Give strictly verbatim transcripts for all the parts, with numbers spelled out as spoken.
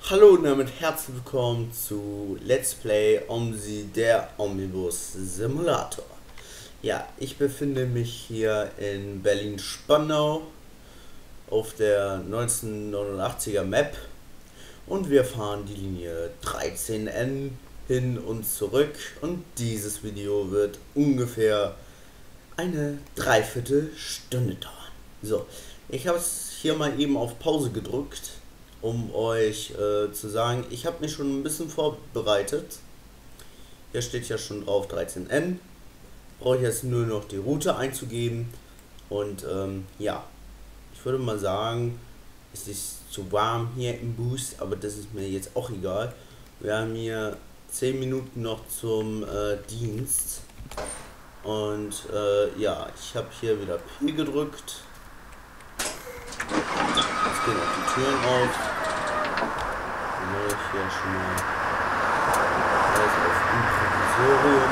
Hallo und damit herzlich willkommen zu Let's Play OMSI, der Omnibus Simulator. Ja, ich befinde mich hier in Berlin-Spandau auf der neunzehnhundertneunundachtziger Map und wir fahren die Linie dreizehn N hin und zurück und dieses Video wird ungefähr eine Dreiviertelstunde dauern. So, ich habe es hier mal eben auf Pause gedrückt, um euch äh, zu sagen, ich habe mich schon ein bisschen vorbereitet. Hier steht ja schon drauf dreizehn N. Brauche ich jetzt nur noch die Route einzugeben. Und ähm, ja, ich würde mal sagen, es ist zu warm hier im Boost, aber das ist mir jetzt auch egal. Wir haben hier zehn Minuten noch zum äh, Dienst. Und äh, ja, ich habe hier wieder P gedrückt. Jetzt gehen auch die Türen auf. Dann mache ich hier schon mal alles auf Improvisorium.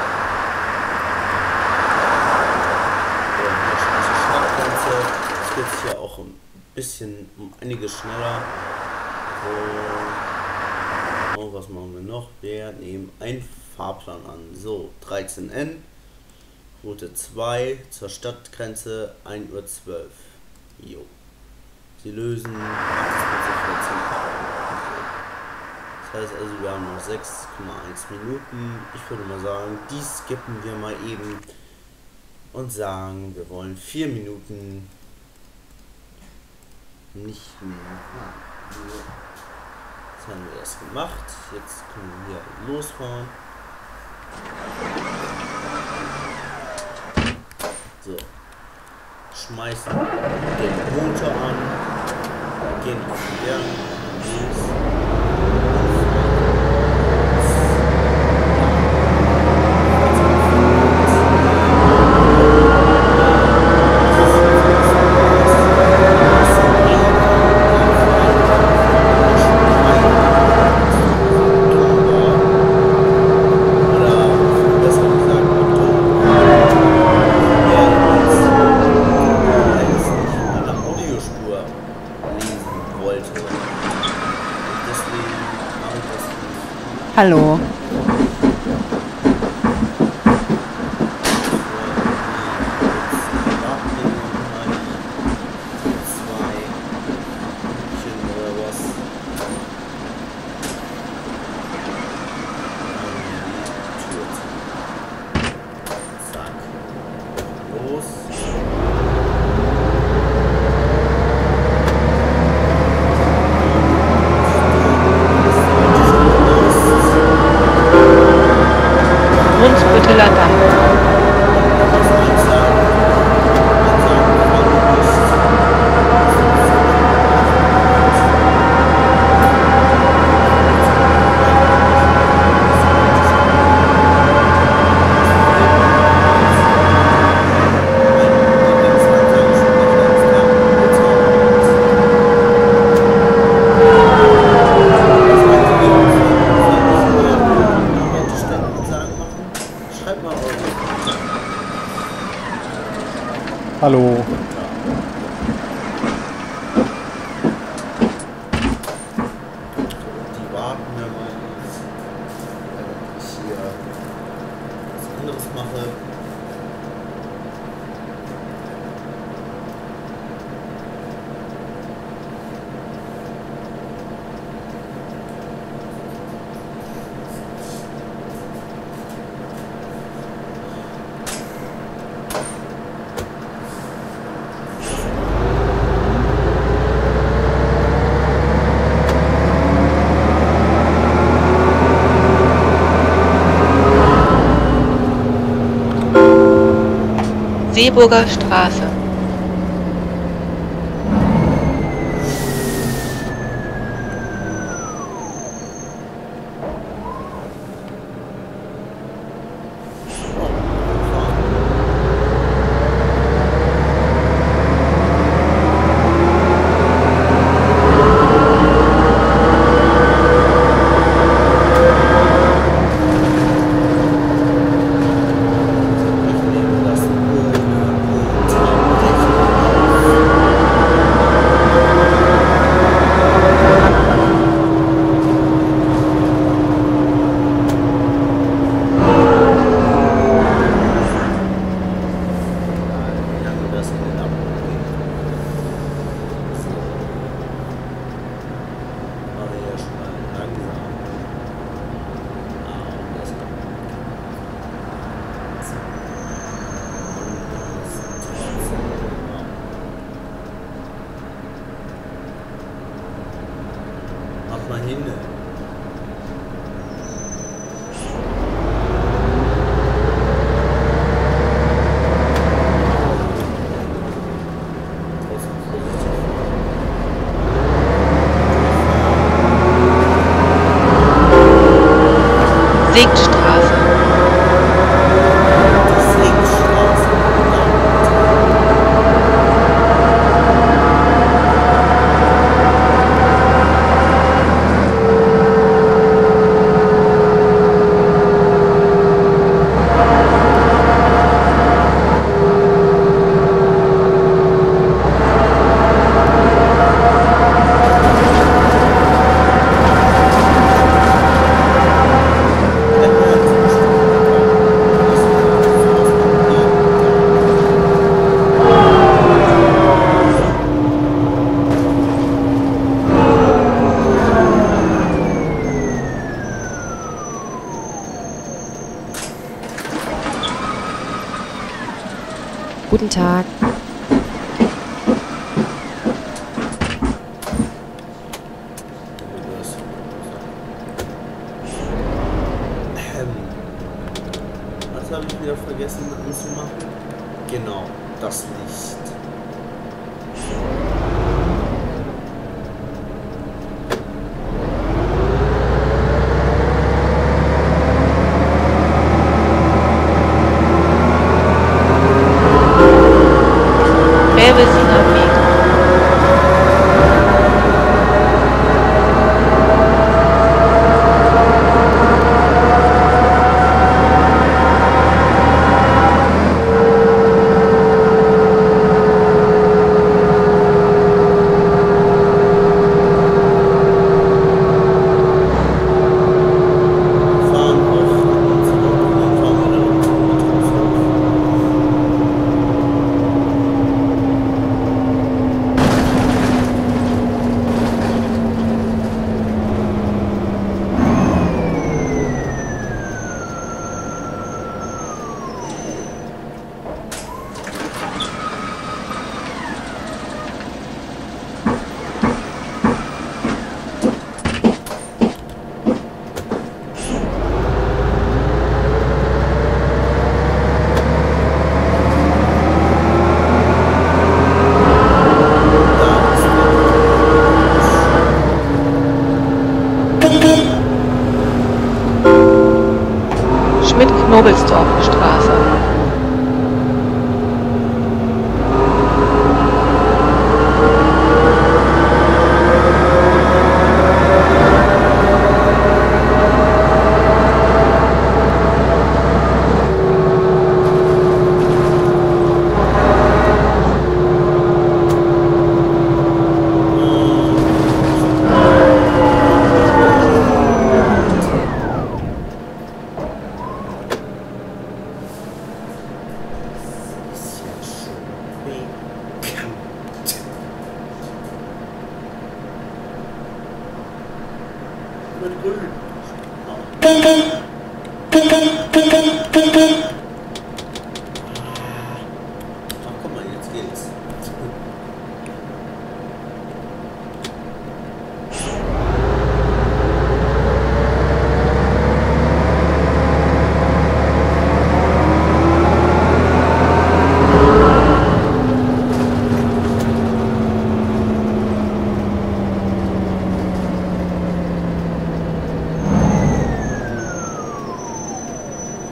Ja, hier schon die Stadtgrenze. Jetzt geht es hier auch ein bisschen um einiges schneller. So. Oh, was machen wir noch? Wir nehmen einen Fahrplan an. So, dreizehn N. Route zwei zur Stadtgrenze ein Uhr zwölf. Jo. Sie lösen achtzig. Das heißt also, wir haben noch sechs Komma eins Minuten. Ich würde mal sagen, die skippen wir mal eben und sagen, wir wollen vier Minuten nicht mehr haben. Jetzt haben wir das gemacht. Jetzt können wir hier losfahren. So. Schmeißen den Motor an, gehen auf den Gang, Hallo. Hallo. Die warten wir mal, während ich hier was anderes mache. Seeburger Straße. Ich nehme das ohne mal hin. Segstraße. Guten Tag. Ähm, was habe ich wieder vergessen anzumachen? Genau, das Licht. Gräbesiner Weg. Fahren auch ab und zu noch und dann fahren wir dann zum Matthäushof. Da ist Schmidt-Knobelsdorf Straße. ist ja schon bekannt. Mit grün. Ach, guck mal, jetzt geht's. Wiedersehen.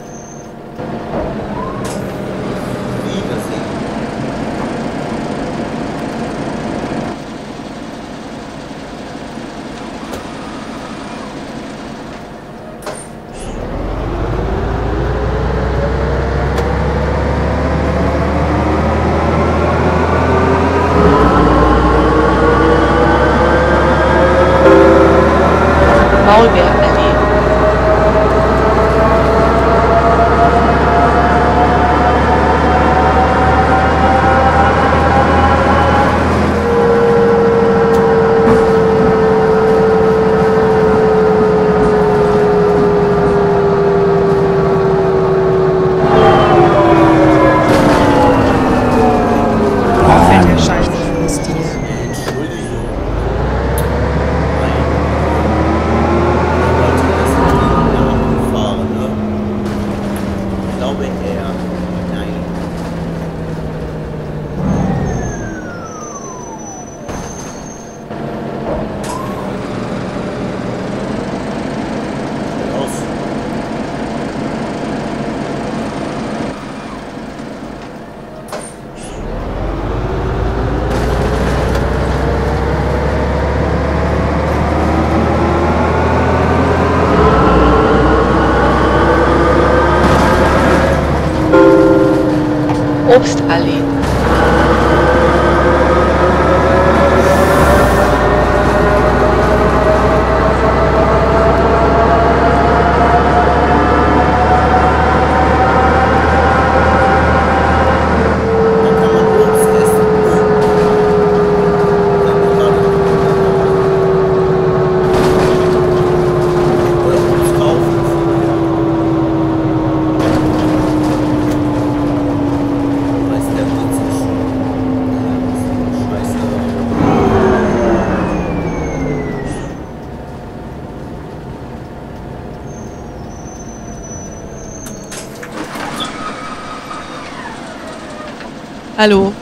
Hallo.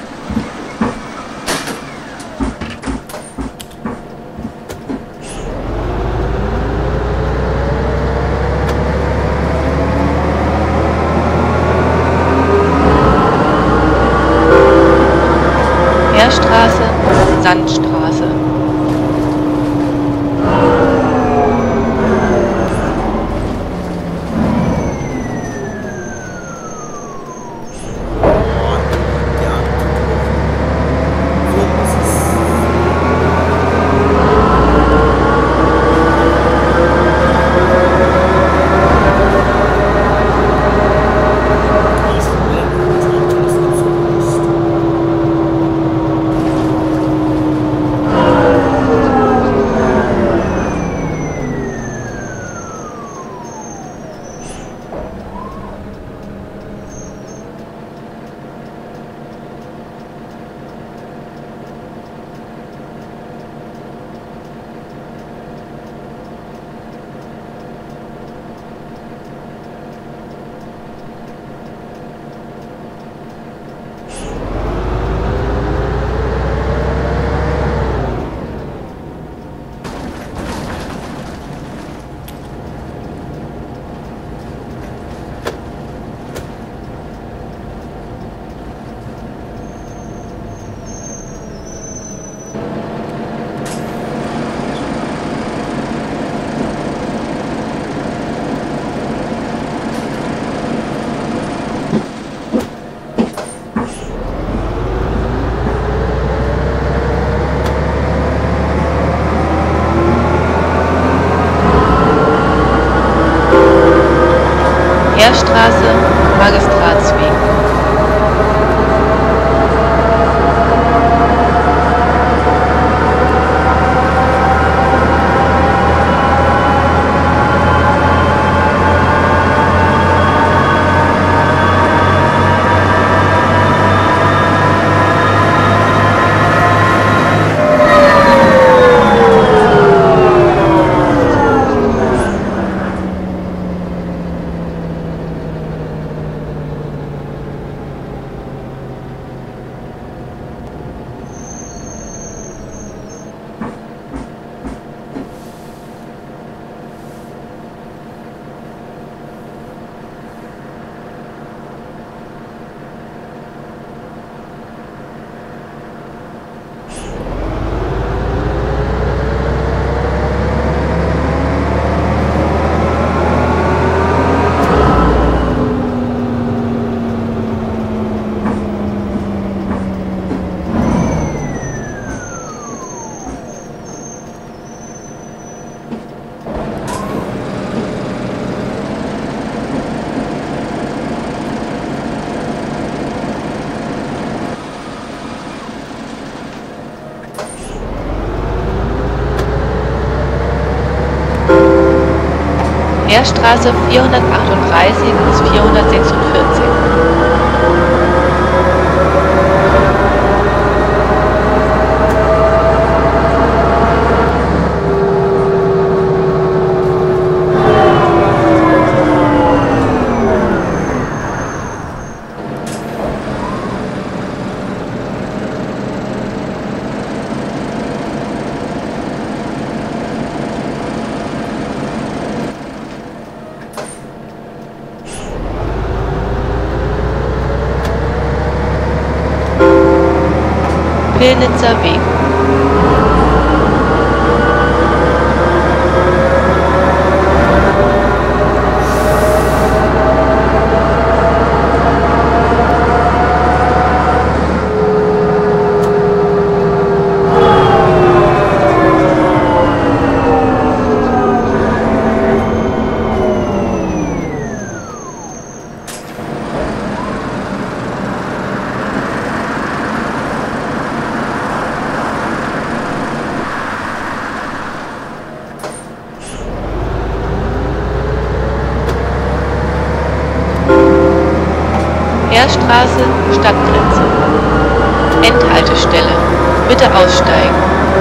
Heerstraße, Sandstraße. Heerstraße, Magistratsweg. Heerstraße vierhundertachtunddreißig bis vierhundertsechsundvierzig. Pillnitzer Weg. Endhaltestelle. Bitte aussteigen.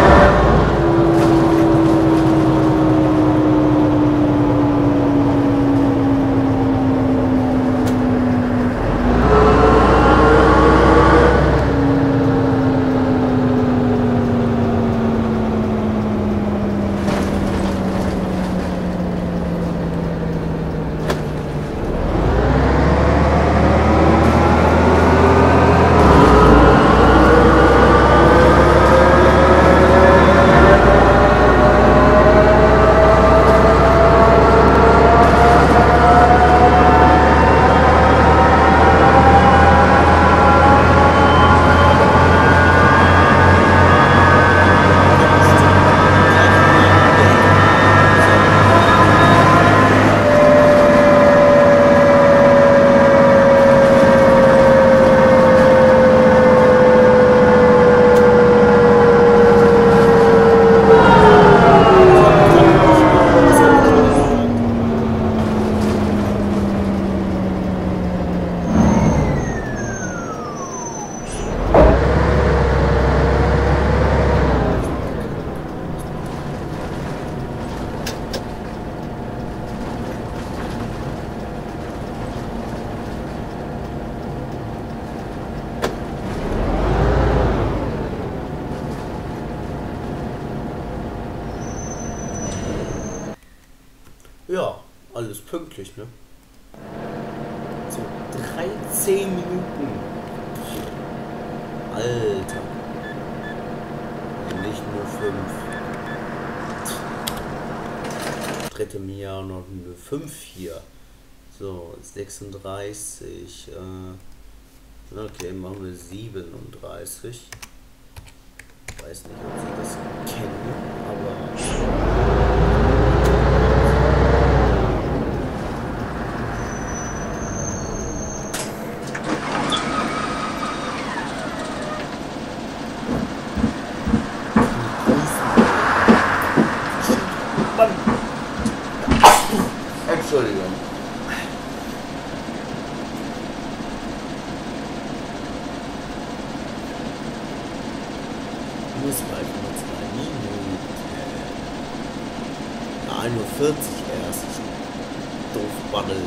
Ja, alles pünktlich, ne? So, dreizehn Minuten. Alter. Nicht nur fünf. Dritte Jahr noch nur fünf hier. So, sechsunddreißig. Äh, okay, machen wir siebenunddreißig. Weiß nicht, ob Sie das kennen, aber... Entschuldigung. Muss mal nur zwei Minuten. einundvierzig erst. Doof Baddel.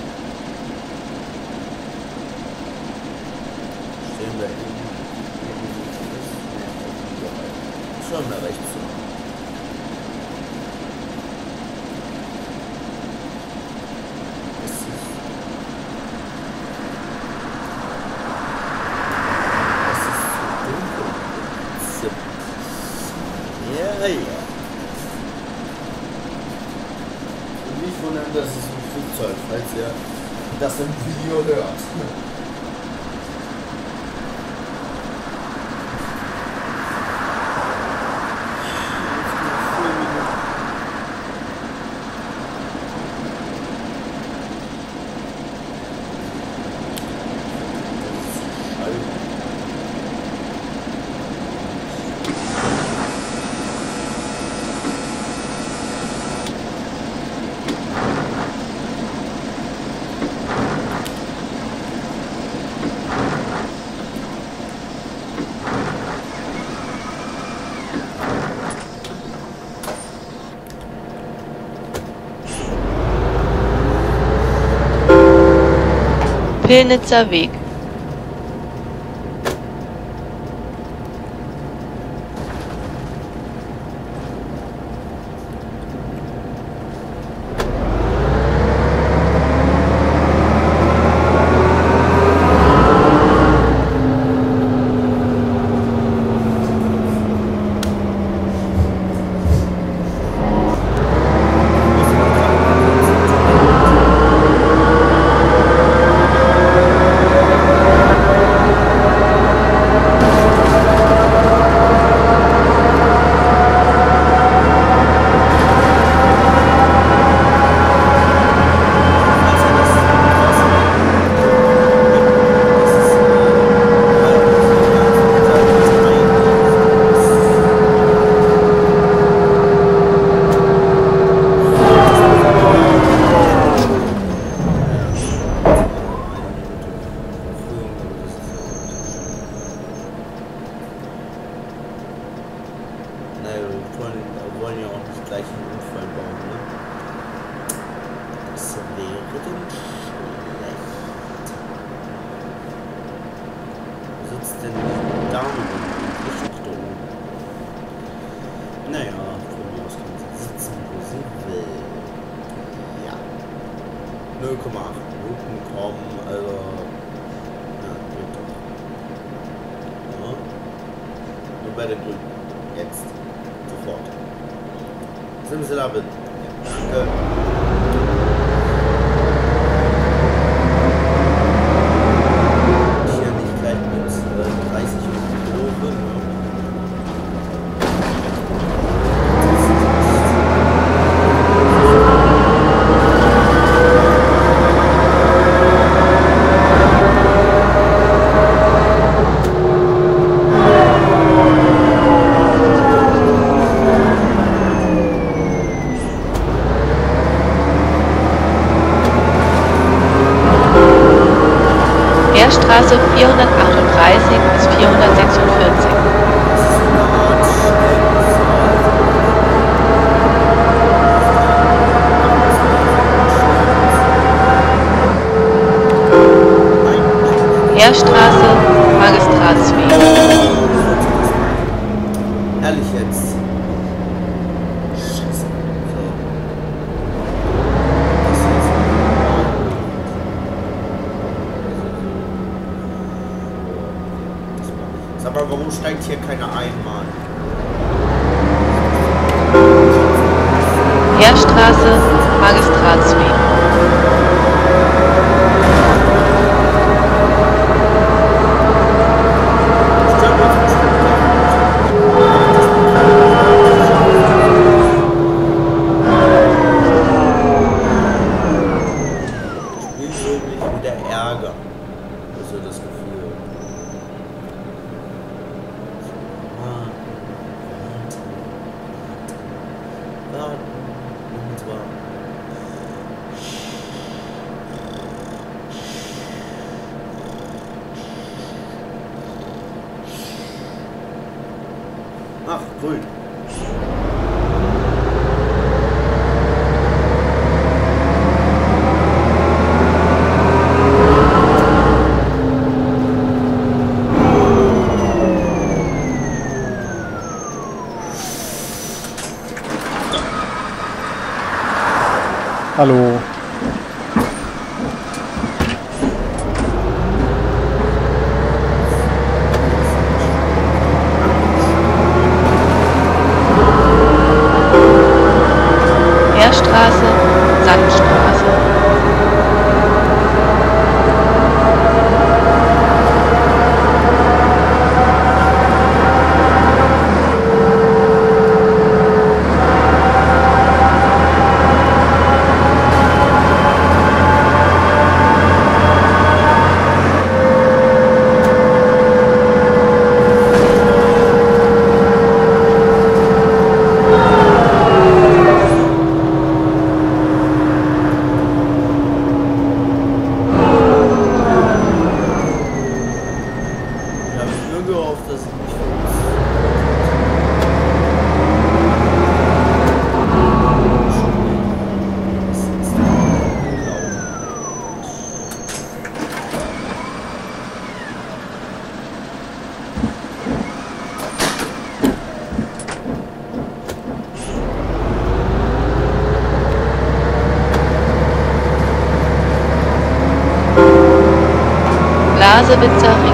Stehen wir eben. Schauen wir rechts zu. Ja, ja. Und nicht wundern, dass es ein Flugzeug, falls ihr das im Video hört. Pillnitzer Weg. Naja, wir wollen, wir wollen ja auch nicht gleich einen Unfall bauen, ne? Das wäre denn schlecht. Wo sitzt denn die Dame denn? Naja, von mir aus kann sie sitzen, wo sie will. Ja. null Komma acht Minuten kommen, also. Ja, geht doch. Ja. Nur bei der Grünen. Jetzt. Sofort. Simsalabim. Ja, danke. Hier nicht gleich mit äh, dreißig Euro, ne? Straße vierhundertachtunddreißig bis vierhundertsechsundvierzig. Heerstraße, Magistratsweg. Ehrlich jetzt. Scheiße. Aber warum steigt hier keiner ein, Mann? Heerstraße, Magistratsweg. Ich will mich wieder ärgern. Also das Gefühl. Ach, grün. Hallo. Heerstraße, Sandstraße. Blasewitzer Ring.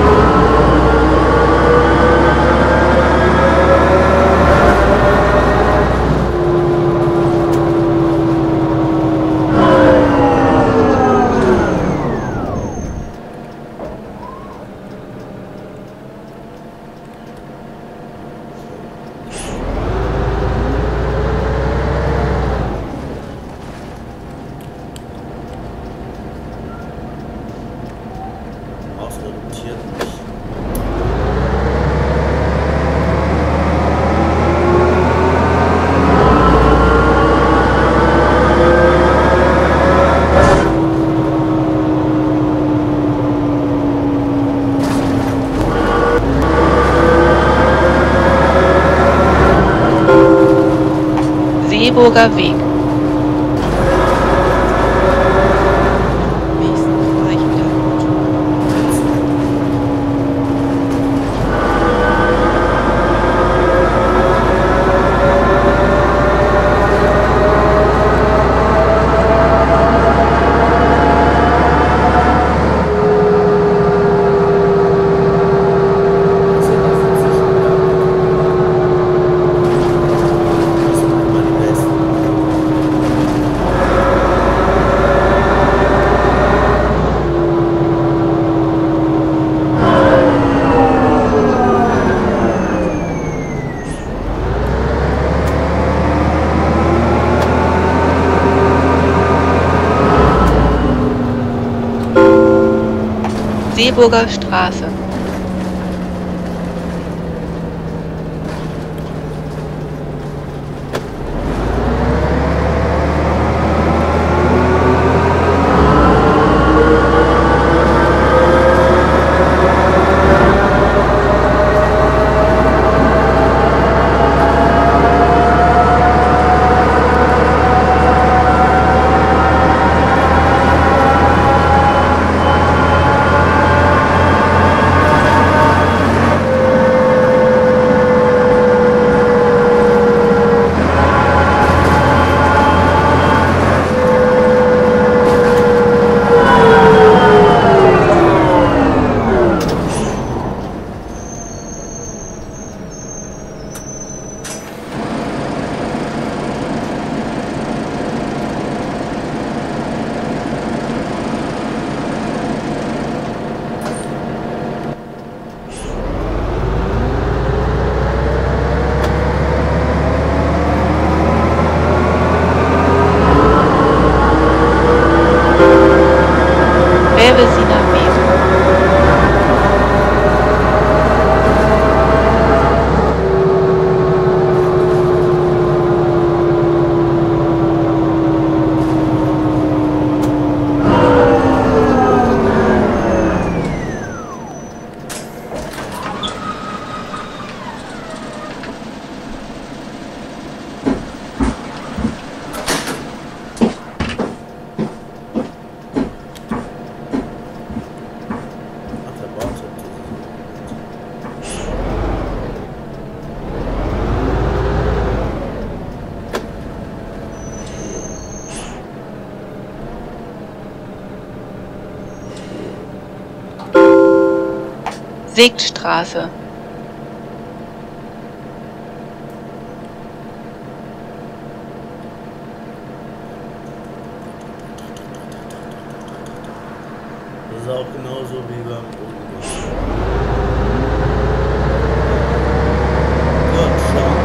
Ausredutiert. Seeburger Weg. Wenigstens war ich wieder gut. Seeburger Straße. Bävesiner Weg. Segtstraße. Das ist auch genauso wie beim Oben. Gott, schau.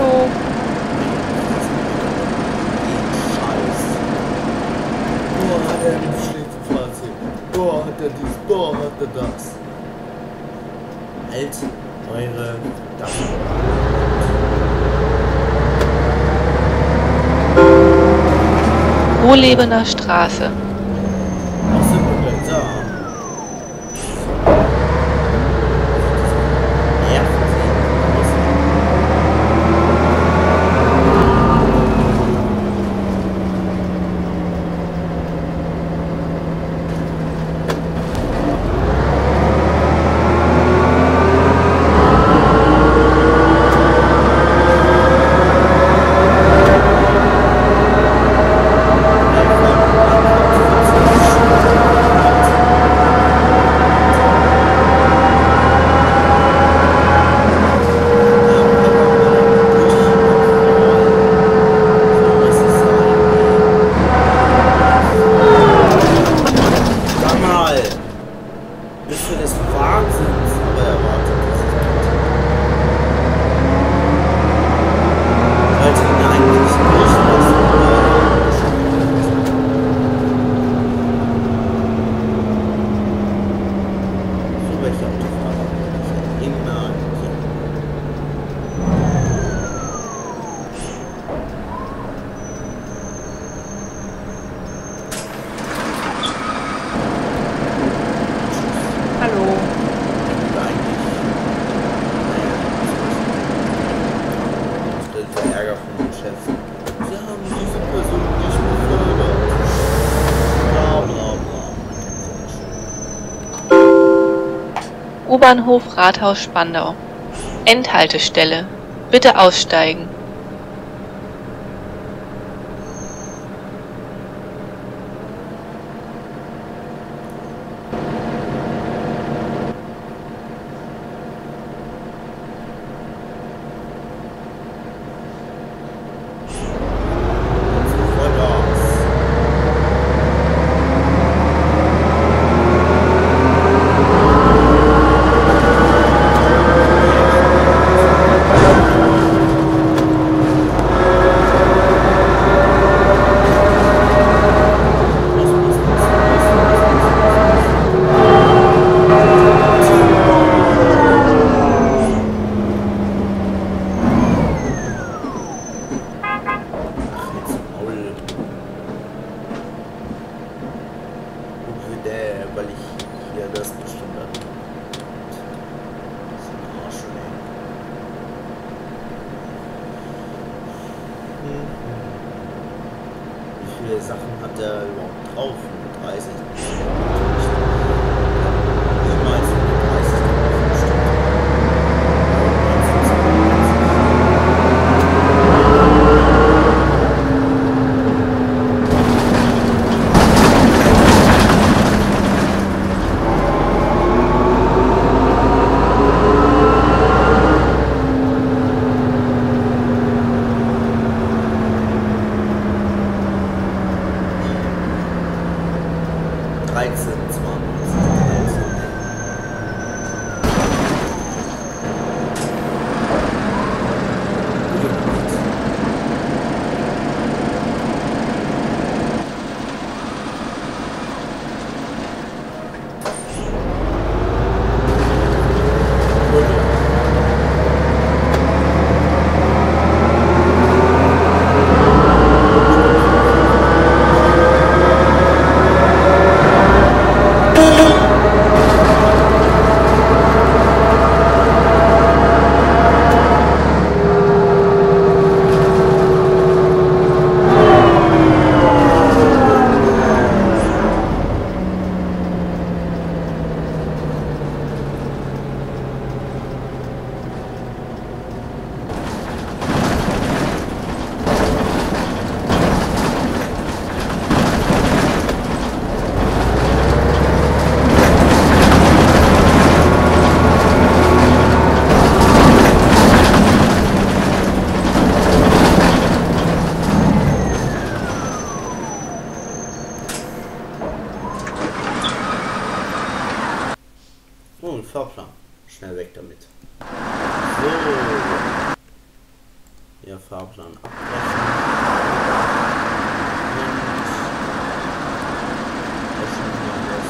Hallo. Scheiß. Boah, hat er ein schlechtes Fahrzeug. Boah, hat er dies. Boah, hat er das. Halt eure Damen. Wohlebener Straße. Was sind wir denn da? Ja, Hallo. Ärger von dem Chef. Sie haben diese Person nicht befördert. Bla bla bla. U-Bahnhof Rathaus Spandau. Endhaltestelle. Bitte aussteigen. Weil ich hier das bestimmt habe. Das ist ein Arsch, ey. Hm. Wie viele Sachen hat er überhaupt drauf? dreißig? Niemals dreißig drauf. dreizehn, zwanzig, dreizehn. Oh, ein Fahrplan. Schnell weg damit. So. Ja, Fahrplan abbrechen. Und löschen wir das.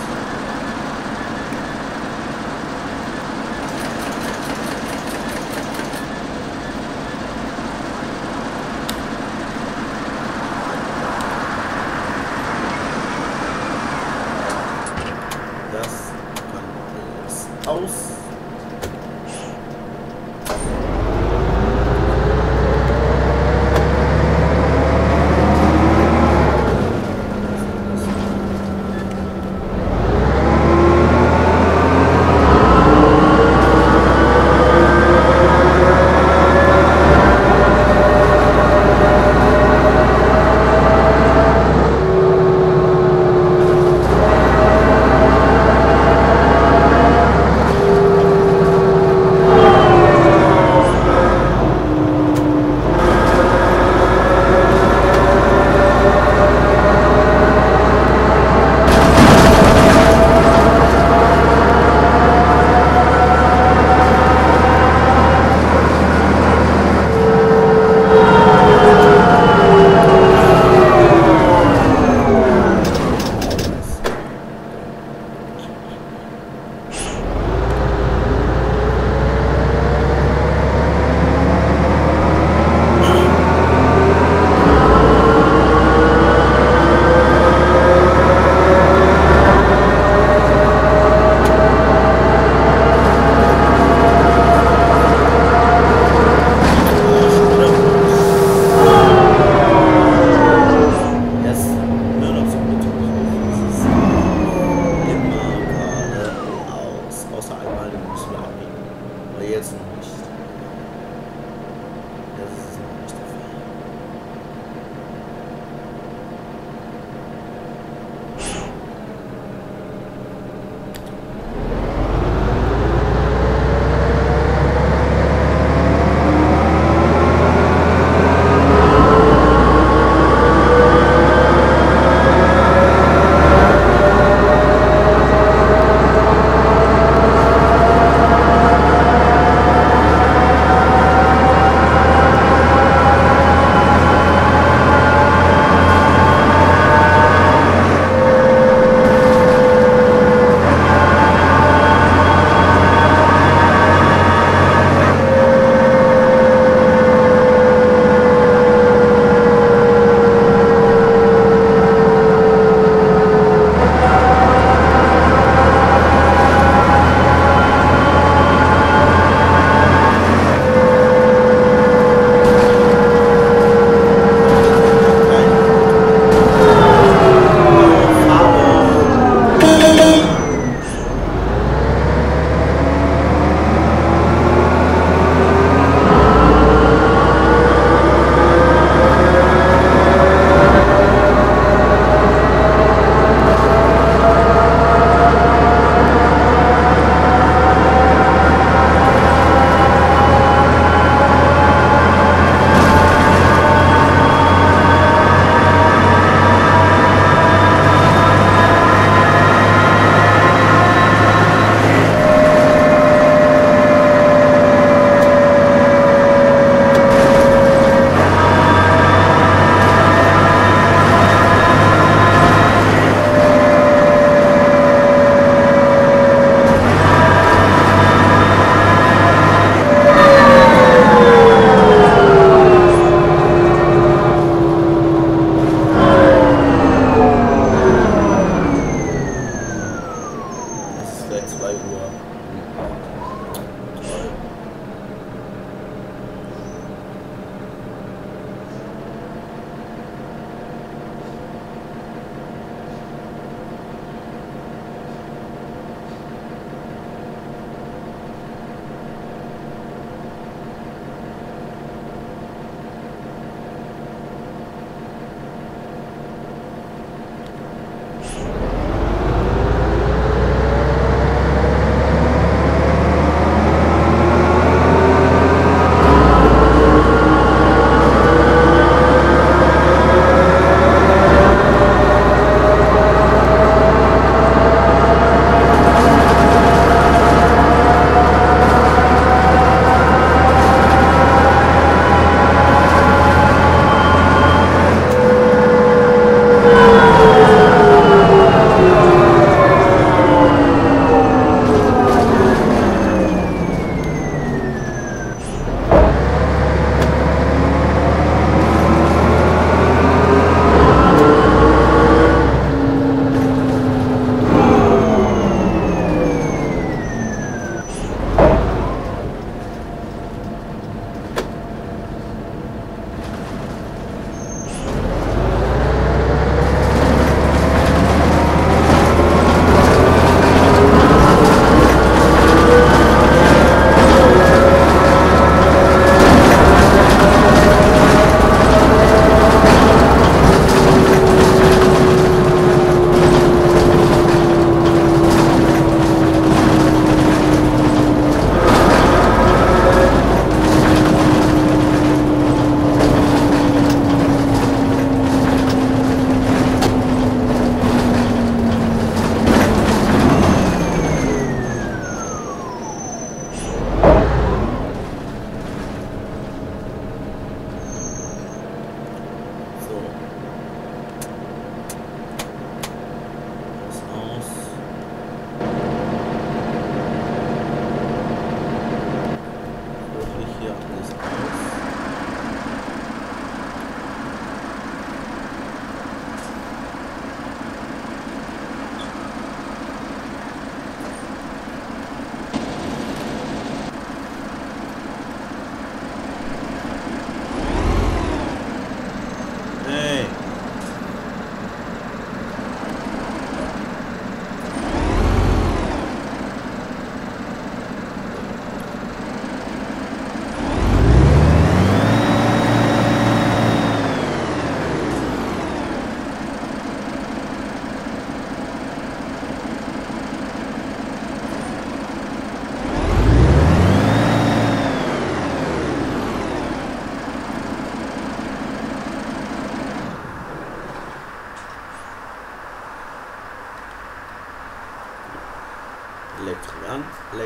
Das kann alles aus.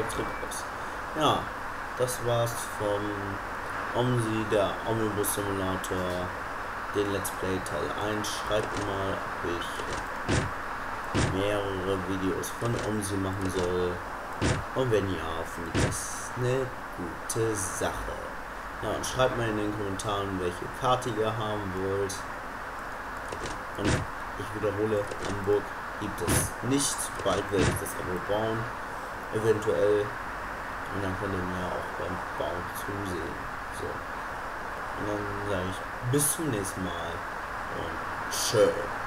Trick aus. Ja, das war's von OMSI, der Omnibus Simulator, den Let's Play Teil eins. Schreibt mal, ob ich mehrere Videos von OMSI machen soll. Und wenn ja, finde ich das eine gute Sache. Ja, und schreibt mal in den Kommentaren, welche Karte ihr haben wollt. Und ich wiederhole, Hamburg gibt es nicht. Bald werde ich das aber bauen. Eventuell. Und dann könnt ihr mir auch beim Bauen zusehen. So. Und dann sage ich bis zum nächsten Mal. Und tschö.